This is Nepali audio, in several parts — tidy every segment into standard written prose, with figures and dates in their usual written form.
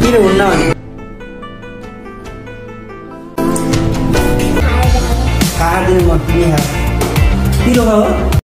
किन हुन्न भने खादिनु म पिने पिरो हो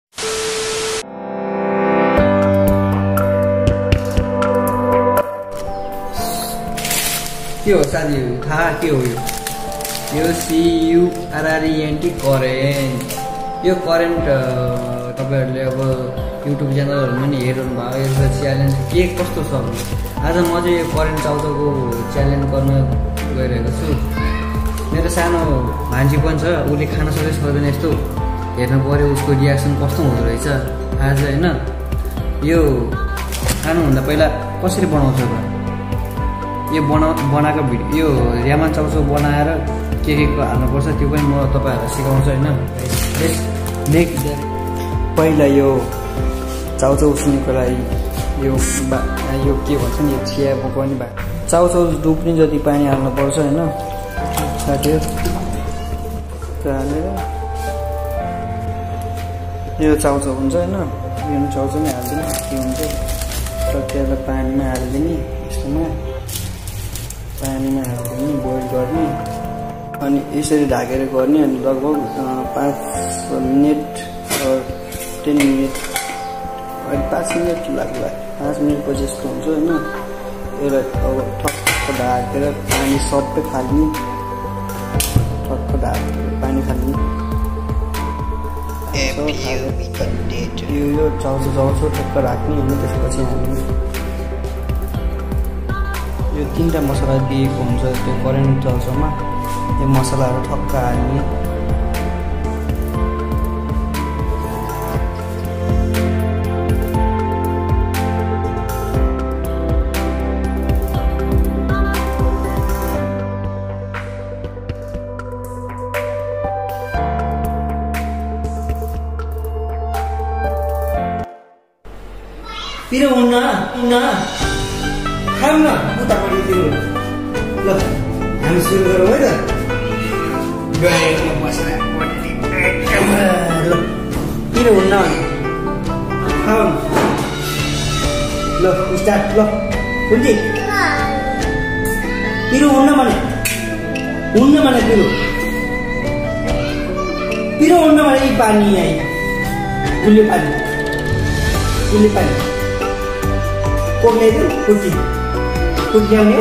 के हो साथीहरु थाहा के हो यो CURRENT करेन्ट यो करेन्ट तपाईहरुले अब युट्युब च्यानलहरुमा नि हेर्नु भयो यसको च्यालेन्ज के कस्तो छ आज म चाहिँ यो करेन्ट चाउचाउको च्यालेन्ज गर्न गइरहेको छु मेरो सानो भान्जी पनि छ उले खान सकै सक्दैन यस्तो हेर्नु पर्यो उसको रियाक्सन कस्तो हुँदो रहेछ आज हैन यो खानु भन्दा पहिला कसरी बनाउँछ त यो बनाएको भिडियो यो र्यामन चाउचाउ बनाएर के को हाल्नुपर्छ त्यो पनि म तपाईहरुलाई सिकाउँछु हैन नेक्स्ट पहिला यो चाउचाउ उसिनेको लागि यो के भन्छ नि यो चिया पकाउने भए चाउचाउ डुब्ने जति पानी हाल्नुपर्छ हैन साथीहरु हालेर यो चाउचाउ हुन्छ हैन यो चाउचाउ नै हाल्दिनु के हुन्छ त्यसलाई पानीमा हाल्दिने यस्तोमा पानीमा हाल्दिने बोइल गर्ने अनि यसरी ढाकेर गर्ने अनि लगभग 5 मिनेट 10 मिनेट अनि 5 मिनेट लाग्ला 5 मिनेट पछि यस्तो हुन्छ हैन यसलाई अब ठक्क ढाकेर पानी सबै फाल्ने ठक्क ढाकेर पानी फाल्ने यो चाउचाउ ठक्क राख्ने अनि त्यसपछि हामी यो 3टा मसला दिएको हुन्छ त्यो करेन्ट चाउचाउमा यो मसलाहरु ठक्क हाल्ने पिरो हुन्न खाऊ न उतापट्टि पिरो ल हामी सुरु गरौँ है त गएको मसला ल पिरो हुन्न खाऊ ल स्टार्ट ल कुन्ती पिरो हुन्न भने पिरो हुन्न भने यी पानी आई गुल्ले पानी कोक ल्याइदेऊ कोक ल्याउने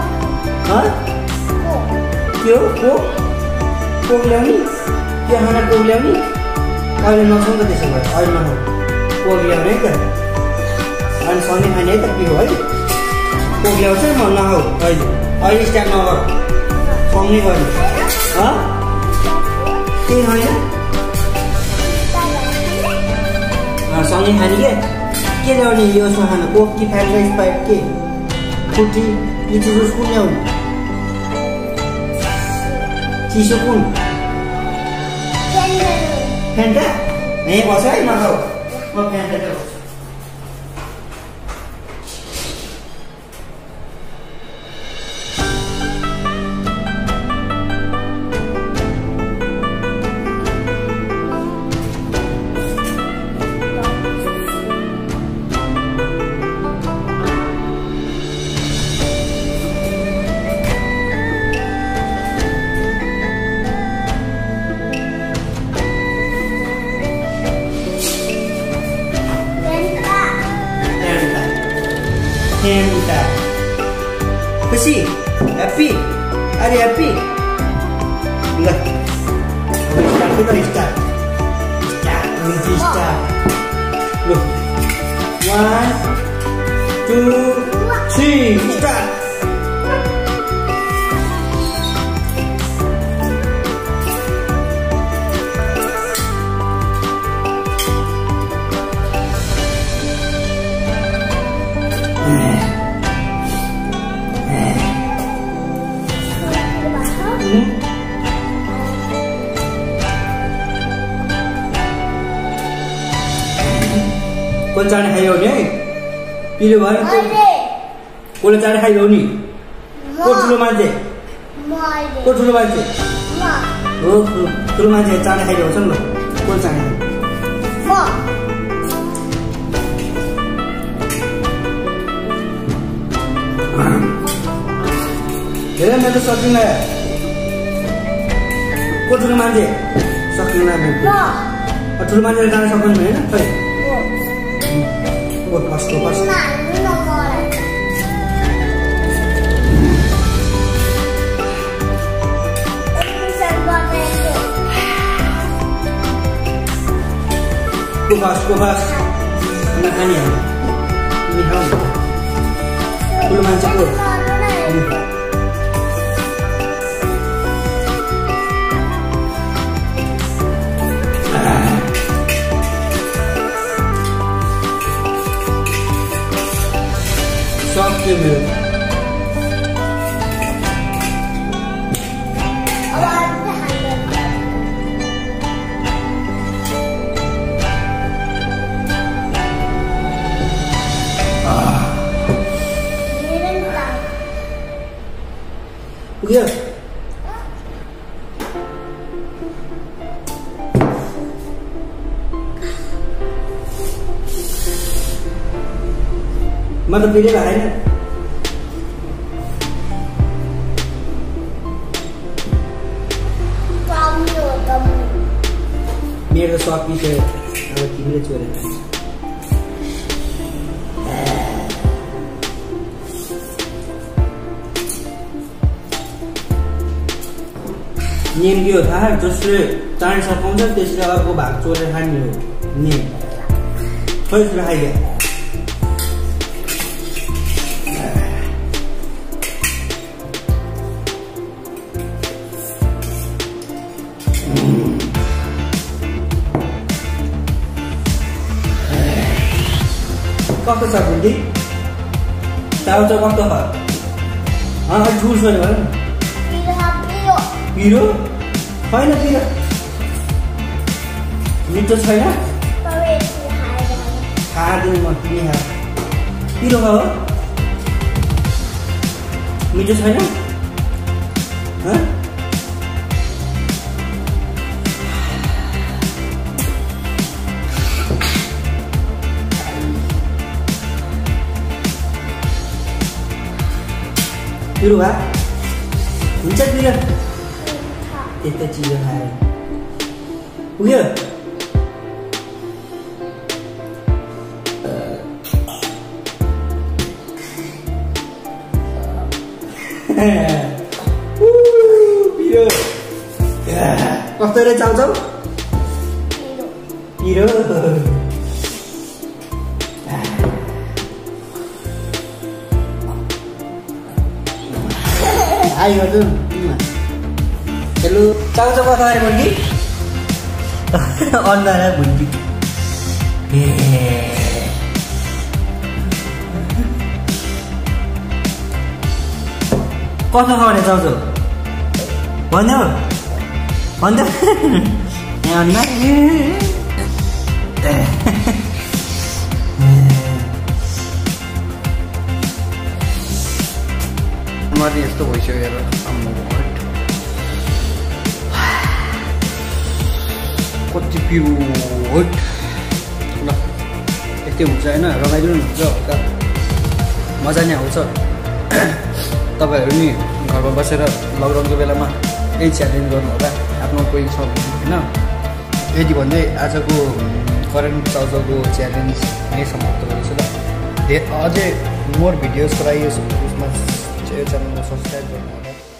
त्यो कोक ल्याउने त्यो खाना कोक ल्याउने अहिले नखाउँ त त्यसो भए अहिले नखाउँ कोक ल्याउने है त अनि सँगै खाने है त पिरो है कोक ल्याउँछ म नखाऊ अहिले स्टार्ट नगर सँगै गर्ने त्यही खाने सँगै खाने के ल्याउने यसमा खानु कोक कि फ्राइड राइस पाइप के फ्रुटी लिची जुस कुन ल्याउने चिसो कुन फ्यान्टा यहीँ बस है नखाऊ म फ्यान्टा ल्याउँछु Fanta. खुसी हैप्पी अरे हैप्पी ल स्टार्ट लो 1 2 3 स्टार्ट कौन चाने खाइयो नि पिलो भयो कोले चाने खाइयो नि को ठुलो मान्छे को ठुलो मान्छे हो ठुलो मान्छे चाने खाइयो छ नि को चाने म धेरै मेरो सकिन को ठुलो मान्छे सकिन ठुलो मान्छेले जान सक्नु होइन खै कस्तो कस्तो Kupas makan ya ini ham belum mancap loh soft milk Iya. Mana pilih lainnya? Kamu. Biar suap itu, kalau kita curi. नियम के हो थाहा जसले चाँडै सकाउँछ त्यसले अर्को भाग चोरेर खाने हो नियम खै खाइदियो कस्तो छ बुन्दी चाउचाउ कस्तो छ ठुल छ भने पिरो छैन पिरो मिठो छैन खाँदिनु म तिमी पिरो हो मिठो छैन पिरो भा हुन्छ पिरो त्यस्तो चिजो खाएर पुग्यो पिरो कस्तो रे चाउचाउ पिरो आयो हजुर हेलो चाउचाउ कता आयो भुन्डी अन्दाज भुन्डी कस्तो छ भने चाउचाउ भन्यो भन्दा अन्ना मलाई यस्तो भइसक्यो हेर कति पिरो ल यस्तै हुन्छ होइन रमाइलो पनि हुन्छ हल्का मजा नै आउँछ तपाईँहरू नि घरमा बसेर लकडाउनको बेलामा यही च्यालेन्ज गर्नु होला आफ्नो कोही छ होइन यति भन्दै आजको करेन्ट चाउचाउको च्यालेन्ज यहीँ समाप्त गर्छु ल अझै मोर भिडियोजको लागि उसमा च्यानललाई सब्सक्राइब गर्नु होला